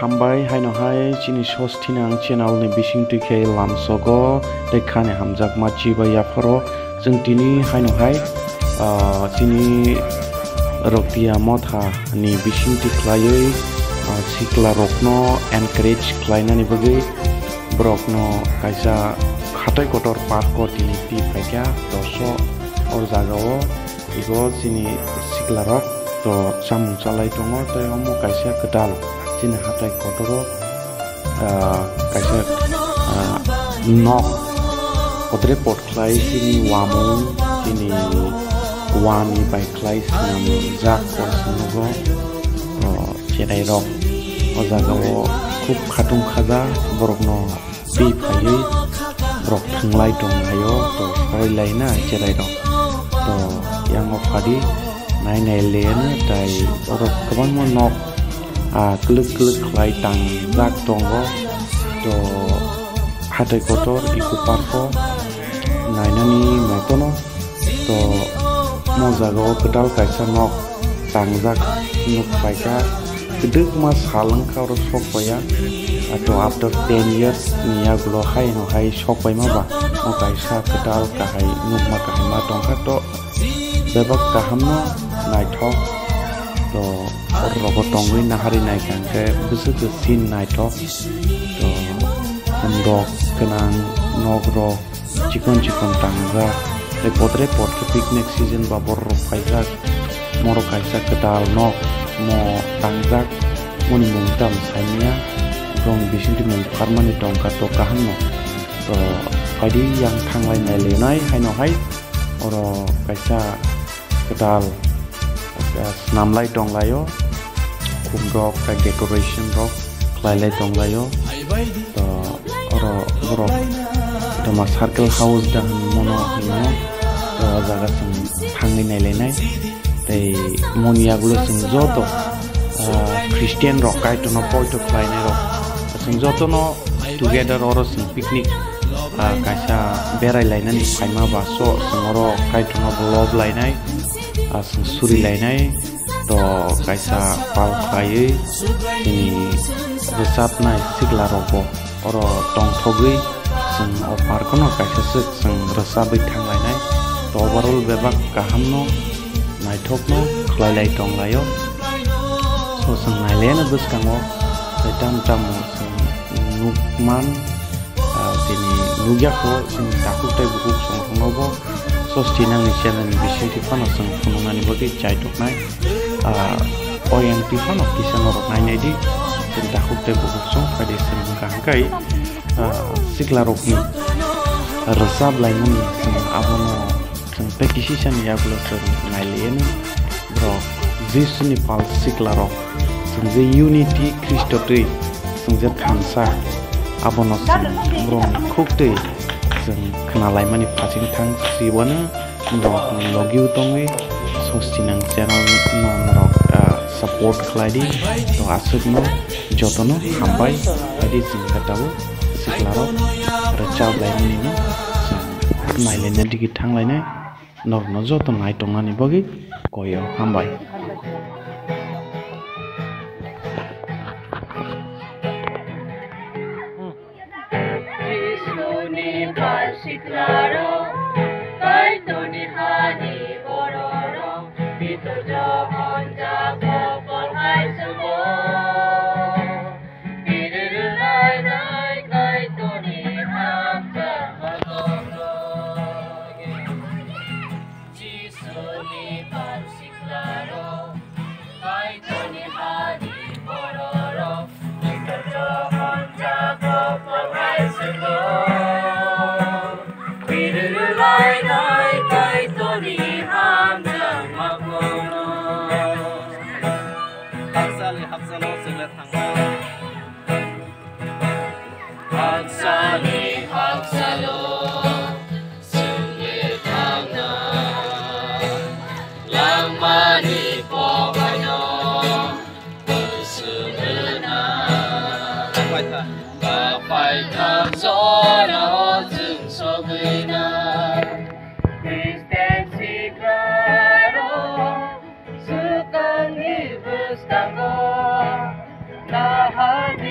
hambai hainohai chini sostinang channel ni bisingtike lamsogo dekhane hamjak machi ba yafaro जों दिनै हायनोहाय chini roktia motha ni bisingti khlaioi sikla rokno encourage khlainani bagui brokno kaisa khatai kotor parko tini ti phaikya doso or jagao igo chini sikla rok to samung chalai tongo to omo kaisa kedal chini hatai kotoro kaisa nok Odre pot klai sini wamu sini wani by klai sinam jak or sinugo chedai rok o jagao khub khatung khaja borokno pi phai borok thanglai dong hayo to sarilai na chedai rok to yang phadi nai nai lena tai borok kabang mo nok kluk kluk klai tang jak tongo to hatai kotor iku parko nainani metono to mo jagao kedal kaisa nok tangjak nuk paika keduk mas halang karo sokpaya atau after 10 years niya gulo hai no hai sokpai ma ba mo kaisa kedal kahai nuk ma kahai ma tongka to bebak kaham no naithok to robo tongwi nahari nai kangke busuk sin naithok to umrok kenang nogro Cikon tangga, repotre pot ke picnic season babor faizak, moro kaisa kedal nok, mo tangjak, moni mungtam sanya, dong bisin di mung karmani dong kato kahan no, to padi yang tanglai nai hai no hai, oro kaisa kedal, namlai dong layo, kumrok ka decoration rok, klai dong layo, to oro borok. Tama circle house dan mono hino to jaga sing thangi nailenai tei monia gulo sing joto Christian rock kai to no poito klainai rock sing joto no together oro sing picnic kaisa berai lainani phaima baso sing oro kai to no blob lainai sing suri lainai to kaisa pal khai ini resap nai sigla roko oro tong thogui sing opar kono kaisa sing resabai thanglai to overall bebak kaham no naithok no khlailai tonglayo so sing nailena buskango setam tamu sing nukman tini nugya ko sing takutai bukuk songnobo so stinang ni channel ni bisiti fano sing funungani bagi chaitok nai OMT fano kisan orok nai di sing takutai bukuk song pada sing kangkai sikla rokni resab lainun sing abono sing pekisisan ya bulo sing nailien bro jisuni pal sikla rok sing je unity kristotui sing je khamsa abono sing bro khukte sing khnalai mani phasing thang sibona bro logiu tongwi sostinang channel non support khlaidi to asukno jotono hambai adi sing katabu siklaro recab lainani no nailena digi thanglainai norno joto nai tongani bagi koyo hambai Jisuni siklaro kai toni hani bororo bitor jahon jago polhai sembo Sukan ibus tango, nahan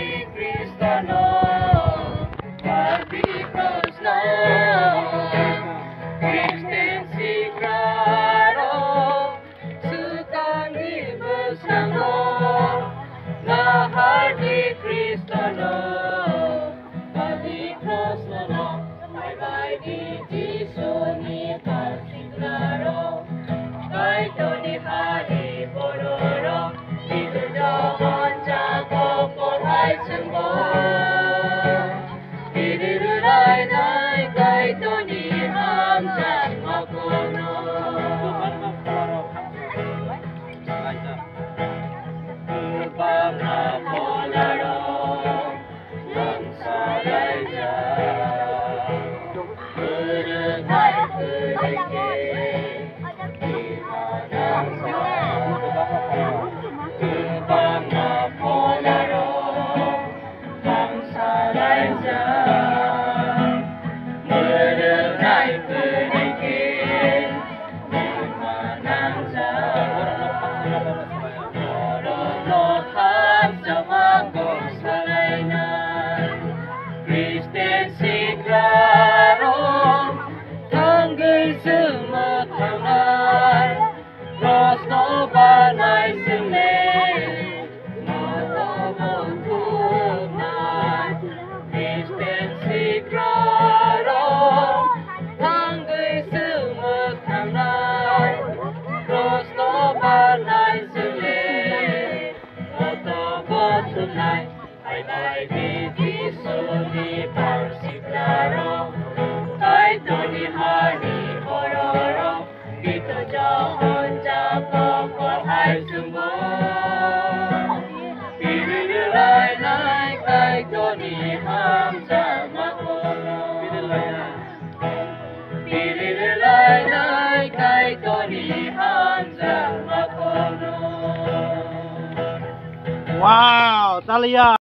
Kristen sikraro sukani bersama lahir di Kristono bagi Kristono bye di Jisuni pasiklaro bye Tony hari bororo itu jangan jago polai semua Irirai nai kai Tony hamzat makono Bangna polaro Mansalaja Berenai kereke Bangna polaro Mansalaja Berenai kereke Menanza Kristen sikraro tanggai semua tangan Rosno banai sele Mata bentuknan Kristen sikraro tanggai semua tangan Rosno banai sele Tonight, bye di Jisuni pasiklaro Kay Tony hari bororo Dito jangan jago polhai semua Pilirilai naik kay Tony hamzat makono Pilirilai naik kay Tony hamzat makono Wow, Talia.